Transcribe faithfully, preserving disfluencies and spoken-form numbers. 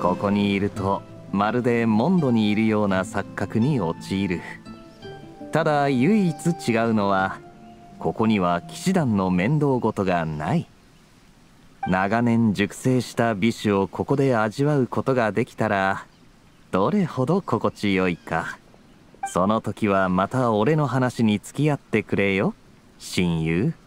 ここにいるとまるでモンドにいるような錯覚に陥る。ただ唯一違うのは、ここには騎士団の面倒事がない。長年熟成した美酒をここで味わうことができたら、どれほど心地よいか。その時はまた俺の話に付き合ってくれよ、親友。